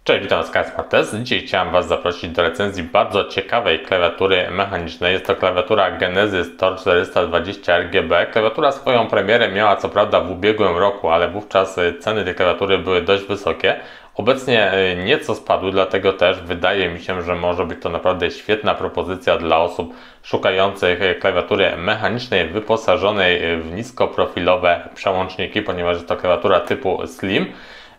Cześć, witam Was, Kacper. Dzisiaj chciałem Was zaprosić do recenzji bardzo ciekawej klawiatury mechanicznej. Jest to klawiatura Genesis TOR 420 RGB. Klawiatura swoją premierę miała co prawda w ubiegłym roku, ale wówczas ceny tej klawiatury były dość wysokie. Obecnie nieco spadły, dlatego też wydaje mi się, że może być to naprawdę świetna propozycja dla osób szukających klawiatury mechanicznej wyposażonej w niskoprofilowe przełączniki, ponieważ jest to klawiatura typu Slim.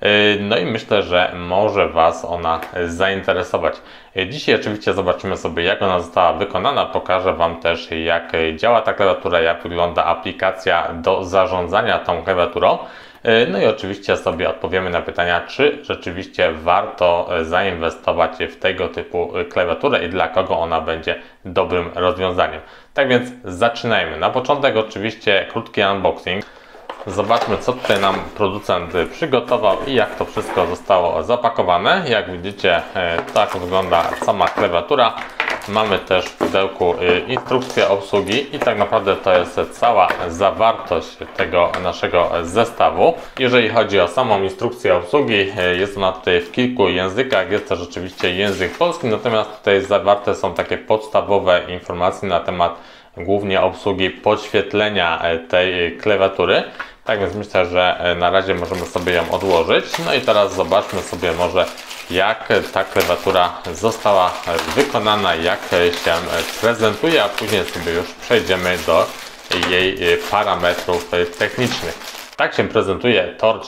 No i myślę, że może Was ona zainteresować. Dzisiaj oczywiście zobaczymy sobie, jak ona została wykonana. Pokażę Wam też, jak działa ta klawiatura, jak wygląda aplikacja do zarządzania tą klawiaturą. No i oczywiście sobie odpowiemy na pytania, czy rzeczywiście warto zainwestować w tego typu klawiaturę i dla kogo ona będzie dobrym rozwiązaniem. Tak więc zaczynajmy. Na początek oczywiście krótki unboxing. Zobaczmy, co tutaj nam producent przygotował i jak to wszystko zostało zapakowane. Jak widzicie, tak wygląda sama klawiatura. Mamy też w pudełku instrukcję obsługi i tak naprawdę to jest cała zawartość tego naszego zestawu. Jeżeli chodzi o samą instrukcję obsługi, jest ona tutaj w kilku językach, jest też oczywiście język polski, natomiast tutaj zawarte są takie podstawowe informacje na temat głównie obsługi podświetlenia tej klawiatury. Tak więc myślę, że na razie możemy sobie ją odłożyć. No i teraz zobaczmy sobie może, jak ta klawiatura została wykonana, jak się prezentuje, a później sobie już przejdziemy do jej parametrów technicznych. Tak się prezentuje TOR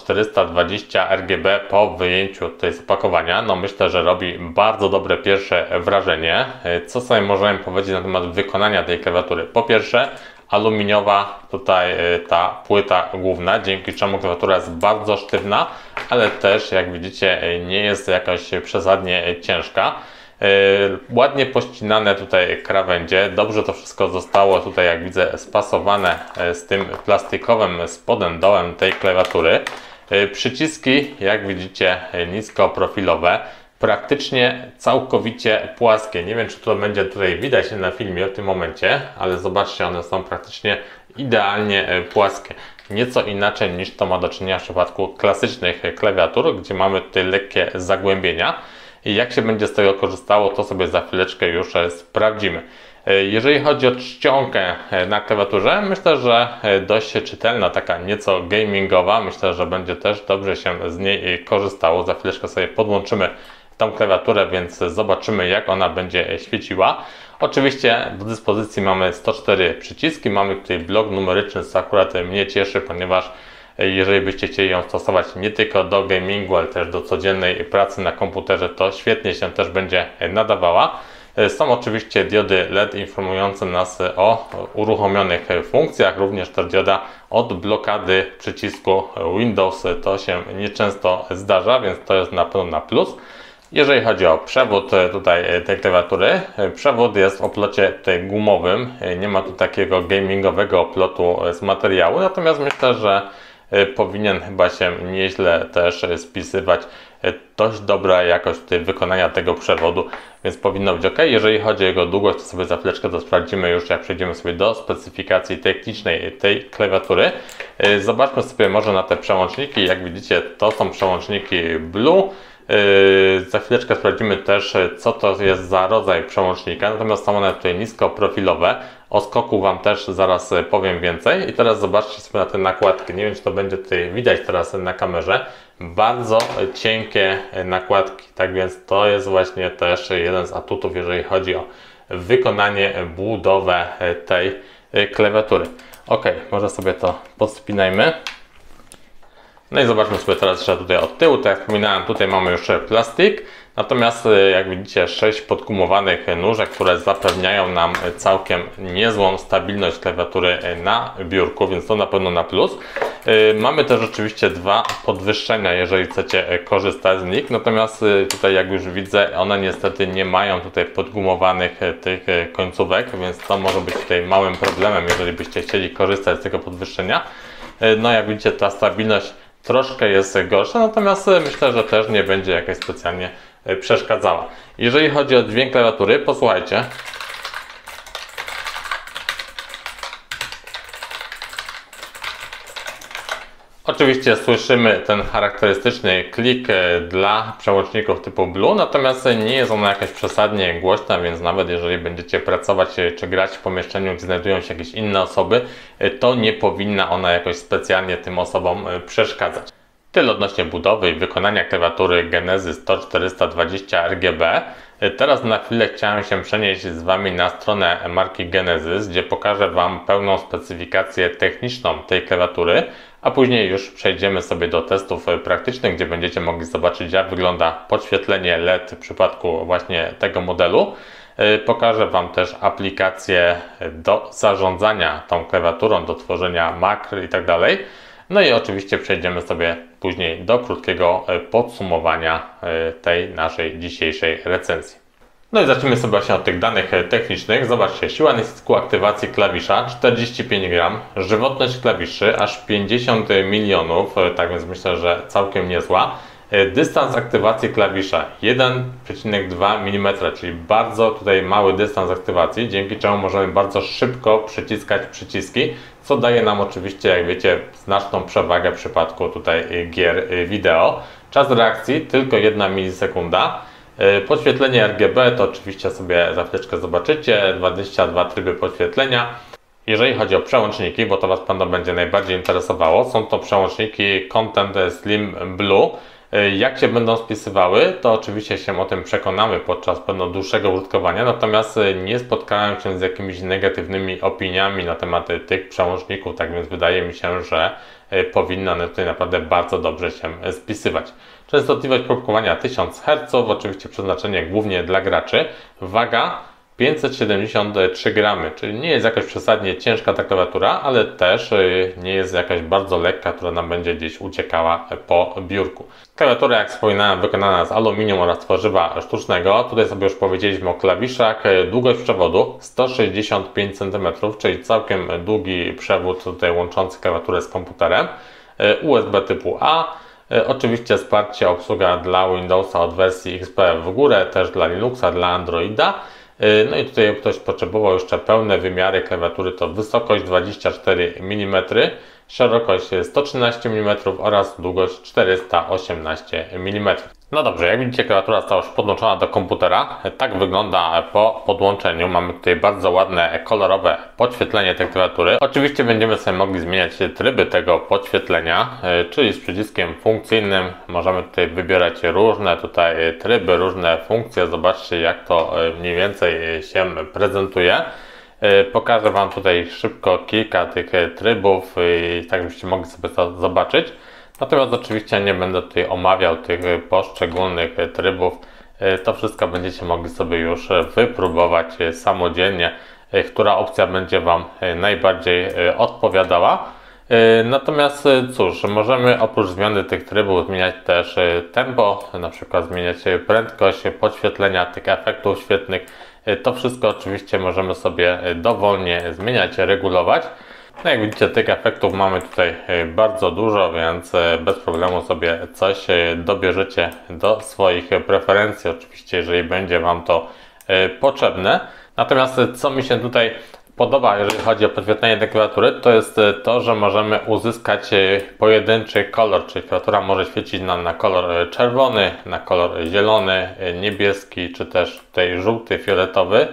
420 RGB po wyjęciu tutaj z opakowania. No myślę, że robi bardzo dobre pierwsze wrażenie. Co sobie możemy powiedzieć na temat wykonania tej klawiatury? Po pierwsze, aluminiowa tutaj ta płyta główna, dzięki czemu klawiatura jest bardzo sztywna, ale też jak widzicie nie jest jakaś przesadnie ciężka. Ładnie pościnane tutaj krawędzie, dobrze to wszystko zostało tutaj, jak widzę, spasowane z tym plastikowym spodem, dołem tej klawiatury. Przyciski, jak widzicie, niskoprofilowe, praktycznie całkowicie płaskie. Nie wiem, czy to będzie tutaj widać na filmie w tym momencie, ale zobaczcie, one są praktycznie idealnie płaskie. Nieco inaczej niż to ma do czynienia w przypadku klasycznych klawiatur, gdzie mamy tutaj lekkie zagłębienia. I jak się będzie z tego korzystało, to sobie za chwileczkę już sprawdzimy. Jeżeli chodzi o czcionkę na klawiaturze, myślę, że dość czytelna, taka nieco gamingowa. Myślę, że będzie też dobrze się z niej korzystało. Za chwileczkę sobie podłączymy tą klawiaturę, więc zobaczymy, jak ona będzie świeciła. Oczywiście do dyspozycji mamy 104 przyciski, mamy tutaj blok numeryczny, co akurat mnie cieszy, ponieważ jeżeli byście chcieli ją stosować nie tylko do gamingu, ale też do codziennej pracy na komputerze, to świetnie się też będzie nadawała. Są oczywiście diody LED informujące nas o uruchomionych funkcjach, również też dioda od blokady przycisku Windows. To się nieczęsto zdarza, więc to jest na pewno na plus. Jeżeli chodzi o przewód tutaj tej klawiatury, przewód jest w oplocie tutaj gumowym, nie ma tu takiego gamingowego oplotu z materiału, natomiast myślę, że powinien chyba się nieźle też spisywać. Dość dobra jakość tutaj wykonania tego przewodu, więc powinno być ok. Jeżeli chodzi o jego długość, to sobie za chwileczkę to sprawdzimy już, jak przejdziemy sobie do specyfikacji technicznej tej klawiatury. Zobaczmy sobie może na te przełączniki. Jak widzicie, to są przełączniki Blue. Za chwileczkę sprawdzimy też, co to jest za rodzaj przełącznika, natomiast są one tutaj niskoprofilowe. O skoku Wam też zaraz powiem więcej. I teraz zobaczcie sobie na te nakładki. Nie wiem, czy to będzie tutaj widać teraz na kamerze. Bardzo cienkie nakładki, tak więc to jest właśnie też jeden z atutów, jeżeli chodzi o wykonanie, budowę tej klawiatury. Ok, może sobie to podspinajmy. No i zobaczmy sobie teraz jeszcze tutaj od tyłu. Tak jak wspominałem, tutaj mamy już plastik. Natomiast jak widzicie 6 podgumowanych nóżek, które zapewniają nam całkiem niezłą stabilność klawiatury na biurku, więc to na pewno na plus. Mamy też oczywiście dwa podwyższenia, jeżeli chcecie korzystać z nich. Natomiast tutaj jak już widzę, one niestety nie mają tutaj podgumowanych tych końcówek, więc to może być tutaj małym problemem, jeżeli byście chcieli korzystać z tego podwyższenia. No jak widzicie, ta stabilność troszkę jest gorsza, natomiast myślę, że też nie będzie jakaś specjalnie przeszkadzała. Jeżeli chodzi o dźwięk klawiatury, posłuchajcie. Oczywiście słyszymy ten charakterystyczny klik dla przełączników typu Blue, natomiast nie jest ona jakaś przesadnie głośna, więc nawet jeżeli będziecie pracować czy grać w pomieszczeniu, gdzie znajdują się jakieś inne osoby, to nie powinna ona jakoś specjalnie tym osobom przeszkadzać. Tyle odnośnie budowy i wykonania klawiatury Genesis Tor 420 RGB. Teraz na chwilę chciałem się przenieść z Wami na stronę marki Genesis, gdzie pokażę Wam pełną specyfikację techniczną tej klawiatury, a później już przejdziemy sobie do testów praktycznych, gdzie będziecie mogli zobaczyć, jak wygląda podświetlenie LED w przypadku właśnie tego modelu. Pokażę Wam też aplikację do zarządzania tą klawiaturą, do tworzenia makr i tak dalej. No i oczywiście przejdziemy sobie później do krótkiego podsumowania tej naszej dzisiejszej recenzji. No i zacznijmy sobie właśnie od tych danych technicznych. Zobaczcie, siła nacisku aktywacji klawisza 45 gram, żywotność klawiszy aż 50 milionów, tak więc myślę, że całkiem niezła. Dystans aktywacji klawisza 1,2 mm, czyli bardzo tutaj mały dystans aktywacji, dzięki czemu możemy bardzo szybko przyciskać przyciski, co daje nam oczywiście, jak wiecie, znaczną przewagę w przypadku tutaj gier wideo. Czas reakcji tylko 1 milisekunda. Podświetlenie RGB to oczywiście sobie za chwileczkę zobaczycie, 22 tryby podświetlenia. Jeżeli chodzi o przełączniki, bo to Was pewno będzie najbardziej interesowało, są to przełączniki Content Slim Blue. Jak się będą spisywały, to oczywiście się o tym przekonamy podczas pewno dłuższego użytkowania, natomiast nie spotkałem się z jakimiś negatywnymi opiniami na temat tych przełączników, tak więc wydaje mi się, że powinny one tutaj naprawdę bardzo dobrze się spisywać. Częstotliwość próbkowania 1000 Hz, oczywiście przeznaczenie głównie dla graczy. Waga 573 gramy, czyli nie jest jakaś przesadnie ciężka ta klawiatura, ale też nie jest jakaś bardzo lekka, która nam będzie gdzieś uciekała po biurku. Klawiatura, jak wspominałem, wykonana z aluminium oraz tworzywa sztucznego. Tutaj sobie już powiedzieliśmy o klawiszach. Długość przewodu 165 cm, czyli całkiem długi przewód tutaj łączący klawiaturę z komputerem. USB typu A. Oczywiście wsparcie, obsługa dla Windowsa od wersji XP w górę, też dla Linuxa, dla Androida. No i tutaj ktoś potrzebował jeszcze pełne wymiary klawiatury, to wysokość 24 mm, szerokość 113 mm oraz długość 418 mm. No dobrze, jak widzicie, klawiatura została już podłączona do komputera. Tak wygląda po podłączeniu. Mamy tutaj bardzo ładne, kolorowe podświetlenie tej klawiatury. Oczywiście będziemy sobie mogli zmieniać tryby tego podświetlenia, czyli z przyciskiem funkcyjnym możemy tutaj wybierać różne tutaj tryby, różne funkcje. Zobaczcie, jak to mniej więcej się prezentuje. Pokażę Wam tutaj szybko kilka tych trybów, tak żebyście mogli sobie to zobaczyć. Natomiast oczywiście nie będę tutaj omawiał tych poszczególnych trybów. To wszystko będziecie mogli sobie już wypróbować samodzielnie, która opcja będzie Wam najbardziej odpowiadała. Natomiast cóż, możemy oprócz zmiany tych trybów zmieniać też tempo, na przykład zmieniać prędkość podświetlenia tych efektów świetnych. To wszystko oczywiście możemy sobie dowolnie zmieniać, regulować. No jak widzicie, tych efektów mamy tutaj bardzo dużo, więc bez problemu sobie coś dobierzecie do swoich preferencji, oczywiście jeżeli będzie Wam to potrzebne. Natomiast co mi się tutaj podoba, jeżeli chodzi o podświetlenie tej klawiatury, to jest to, że możemy uzyskać pojedynczy kolor, czyli klawiatura może świecić nam na kolor czerwony, na kolor zielony, niebieski, czy też tutaj żółty, fioletowy.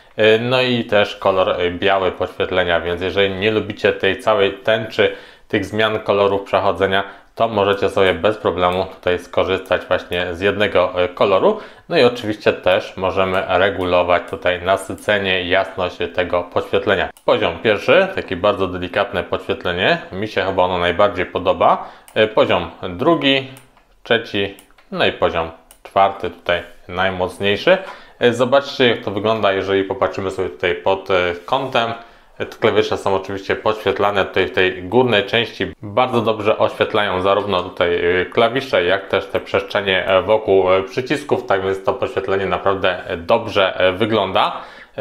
No i też kolor biały podświetlenia, więc jeżeli nie lubicie tej całej tęczy, tych zmian kolorów przechodzenia, to możecie sobie bez problemu tutaj skorzystać właśnie z jednego koloru. No i oczywiście też możemy regulować tutaj nasycenie, jasność tego podświetlenia. Poziom pierwszy, taki bardzo delikatne podświetlenie, mi się chyba ono najbardziej podoba. Poziom drugi, trzeci, no i poziom czwarty, tutaj najmocniejszy. Zobaczcie, jak to wygląda, jeżeli popatrzymy sobie tutaj pod kątem. Te klawisze są oczywiście podświetlane tutaj w tej górnej części. Bardzo dobrze oświetlają zarówno tutaj klawisze, jak też te przestrzenie wokół przycisków. Tak więc to podświetlenie naprawdę dobrze wygląda.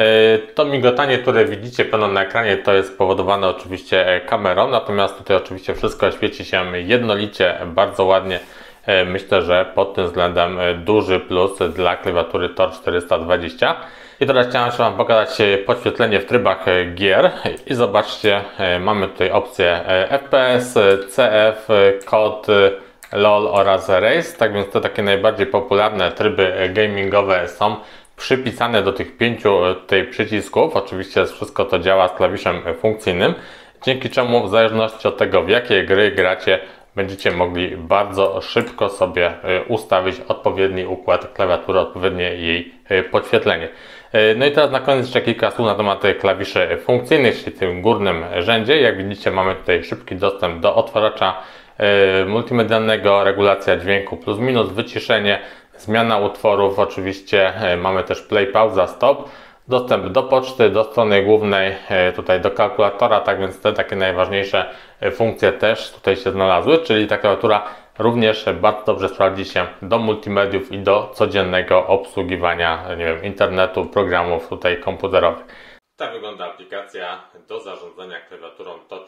To migotanie, które widzicie pewno na ekranie, to jest spowodowane oczywiście kamerą. Natomiast tutaj oczywiście wszystko świeci się jednolicie, bardzo ładnie. Myślę, że pod tym względem duży plus dla klawiatury Tor 420. I teraz chciałem Wam pokazać podświetlenie w trybach gier i zobaczcie, mamy tutaj opcje FPS, CF, COD, LOL oraz Race, tak więc te takie najbardziej popularne tryby gamingowe są przypisane do tych 5 tutaj przycisków. Oczywiście wszystko to działa z klawiszem funkcyjnym, dzięki czemu w zależności od tego, w jakie gry gracie, będziecie mogli bardzo szybko sobie ustawić odpowiedni układ klawiatury, odpowiednie jej podświetlenie. No i teraz na koniec jeszcze kilka słów na temat klawiszy funkcyjnych, czyli w tym górnym rzędzie. Jak widzicie, mamy tutaj szybki dostęp do odtwarzacza multimedialnego, regulacja dźwięku plus minus, wyciszenie, zmiana utworów, oczywiście mamy też play, pauza, stop, dostęp do poczty, do strony głównej, tutaj do kalkulatora, tak więc te takie najważniejsze funkcje też tutaj się znalazły, czyli ta klawiatura również bardzo dobrze sprawdzi się do multimediów i do codziennego obsługiwania, nie wiem, internetu, programów tutaj komputerowych. Tak wygląda aplikacja do zarządzania klawiaturą TOR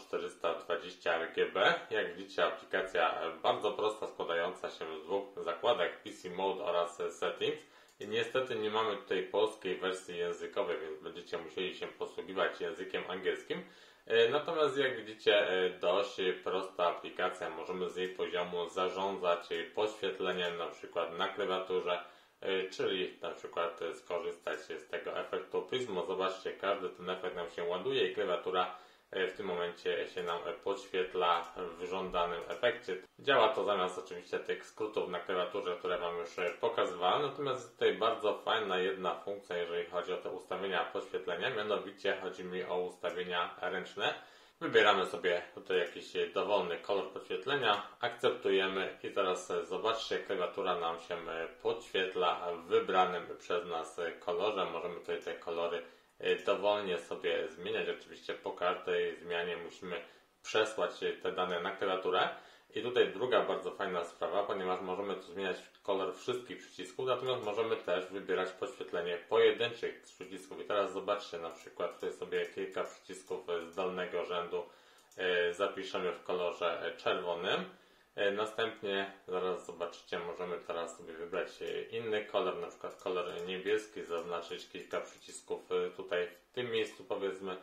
420 RGB. Jak widzicie, aplikacja bardzo prosta, składająca się z dwóch zakładek PC Mode oraz Settings. I niestety nie mamy tutaj polskiej wersji językowej, więc będziecie musieli się posługiwać językiem angielskim. Natomiast jak widzicie, dość prosta aplikacja. Możemy z jej poziomu zarządzać podświetleniem na przykład na klawiaturze, czyli na przykład skorzystać z tego efektu Prismo. Zobaczcie, każdy ten efekt nam się ładuje i klawiatura w tym momencie się nam podświetla w żądanym efekcie. Działa to zamiast oczywiście tych skrótów na klawiaturze, które Wam już pokazywałem. Natomiast jest tutaj bardzo fajna jedna funkcja, jeżeli chodzi o te ustawienia podświetlenia. Mianowicie chodzi mi o ustawienia ręczne. Wybieramy sobie tutaj jakiś dowolny kolor podświetlenia, akceptujemy i teraz zobaczcie, klawiatura nam się podświetla w wybranym przez nas kolorze. Możemy tutaj te kolory dowolnie sobie zmieniać. Oczywiście po każdej zmianie musimy przesłać te dane na klawiaturę. I tutaj druga bardzo fajna sprawa, ponieważ możemy tu zmieniać kolor wszystkich przycisków, natomiast możemy też wybierać podświetlenie pojedynczych przycisków. I teraz zobaczcie, na przykład tutaj sobie kilka przycisków z dolnego rzędu zapiszemy w kolorze czerwonym. Następnie zaraz zobaczycie, możemy teraz sobie wybrać inny kolor, na przykład kolor niebieski, zaznaczyć kilka przycisków tutaj w tym miejscu, powiedzmy,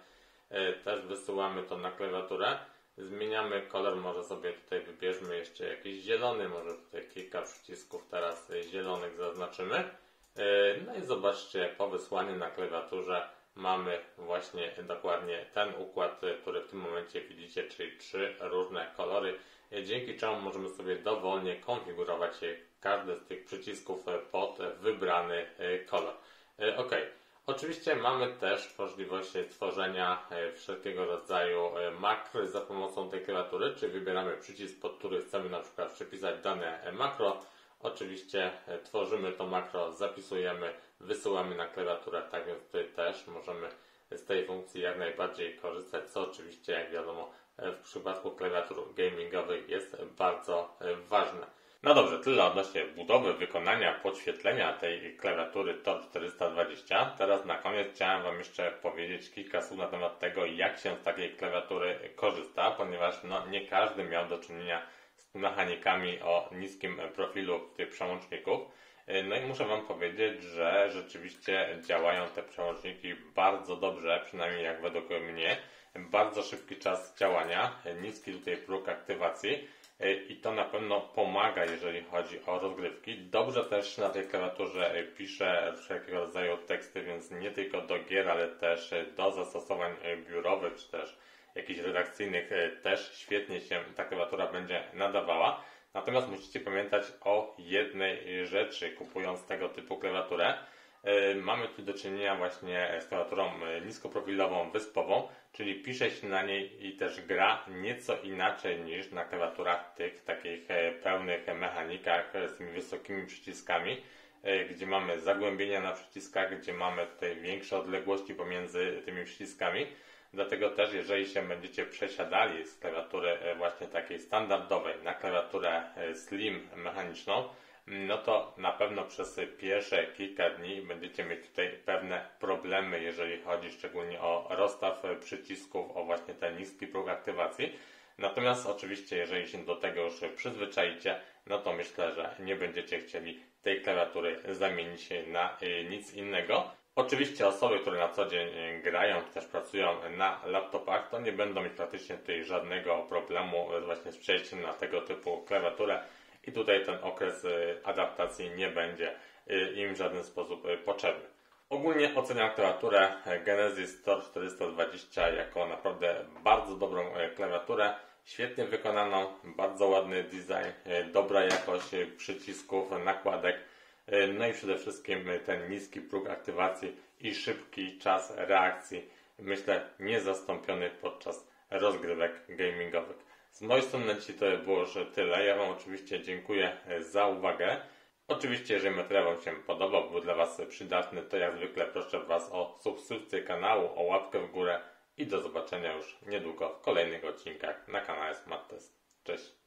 też wysyłamy to na klawiaturę. Zmieniamy kolor, może sobie tutaj wybierzmy jeszcze jakiś zielony, może tutaj kilka przycisków teraz zielonych zaznaczymy. No i zobaczcie, po wysłaniu na klawiaturze mamy właśnie dokładnie ten układ, który w tym momencie widzicie, czyli 3 różne kolory, dzięki czemu możemy sobie dowolnie konfigurować każdy z tych przycisków pod wybrany kolor. OK. Oczywiście mamy też możliwość tworzenia wszelkiego rodzaju makr za pomocą tej klawiatury, czyli wybieramy przycisk, pod który chcemy na przykład przypisać dane makro. Oczywiście tworzymy to makro, zapisujemy, wysyłamy na klawiaturę, tak więc tutaj też możemy z tej funkcji jak najbardziej korzystać, co oczywiście, jak wiadomo, w przypadku klawiatur gamingowych jest bardzo ważne. No dobrze, tyle odnośnie budowy, wykonania, podświetlenia tej klawiatury TOR 420. Teraz na koniec chciałem Wam jeszcze powiedzieć kilka słów na temat tego, jak się z takiej klawiatury korzysta, ponieważ nie każdy miał do czynienia z mechanikami o niskim profilu tych przełączników. No i muszę Wam powiedzieć, że rzeczywiście działają te przełączniki bardzo dobrze, przynajmniej jak według mnie. Bardzo szybki czas działania, niski tutaj próg aktywacji. I to na pewno pomaga, jeżeli chodzi o rozgrywki. Dobrze też na tej klawiaturze piszę wszelkiego rodzaju teksty, więc nie tylko do gier, ale też do zastosowań biurowych, czy też jakichś redakcyjnych też świetnie się ta klawiatura będzie nadawała. Natomiast musicie pamiętać o jednej rzeczy, kupując tego typu klawiaturę. Mamy tu do czynienia właśnie z klawiaturą niskoprofilową, wyspową, czyli pisze się na niej i też gra nieco inaczej niż na klawiaturach tych takich pełnych mechanikach z tymi wysokimi przyciskami, gdzie mamy zagłębienia na przyciskach, gdzie mamy tutaj większe odległości pomiędzy tymi przyciskami. Dlatego też, jeżeli się będziecie przesiadali z klawiatury właśnie takiej standardowej na klawiaturę slim mechaniczną, no to na pewno przez pierwsze kilka dni będziecie mieć tutaj pewne problemy, jeżeli chodzi szczególnie o rozstaw przycisków, o właśnie ten niski próg aktywacji. Natomiast oczywiście, jeżeli się do tego już przyzwyczaicie, no to myślę, że nie będziecie chcieli tej klawiatury zamienić na nic innego. Oczywiście osoby, które na co dzień grają, czy też pracują na laptopach, to nie będą mieć praktycznie tutaj żadnego problemu właśnie z przejściem na tego typu klawiaturę i tutaj ten okres adaptacji nie będzie im w żaden sposób potrzebny. Ogólnie oceniam klawiaturę Genesis Tor 420 jako naprawdę bardzo dobrą klawiaturę, świetnie wykonaną, bardzo ładny design, dobra jakość przycisków, nakładek, no i przede wszystkim ten niski próg aktywacji i szybki czas reakcji, myślę niezastąpiony podczas rozgrywek gamingowych. Z mojej strony dzisiaj to było już tyle. Ja Wam oczywiście dziękuję za uwagę. Oczywiście, jeżeli materiał Wam się podobał, był dla Was przydatny, to jak zwykle proszę Was o subskrypcję kanału, o łapkę w górę i do zobaczenia już niedługo w kolejnych odcinkach na kanale Smart Test. Cześć!